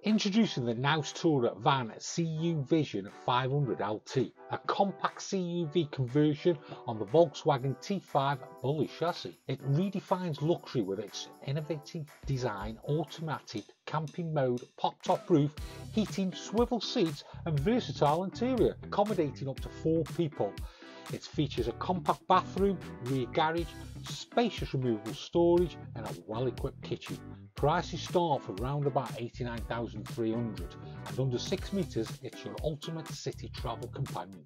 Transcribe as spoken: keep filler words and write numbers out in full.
Introducing the Knaus Tourer Van CUVision five hundred L T, a compact C U V conversion on the Volkswagen T five Bulli Chassis. It redefines luxury with its innovative design, automatic camping mode, pop-top roof, heating, swivel seats and versatile interior, accommodating up to four people. It features a compact bathroom, rear garage, spacious removable storage and a well-equipped kitchen. Prices start for around about eighty-nine thousand three hundred pounds and under six metres it's your ultimate city travel companion.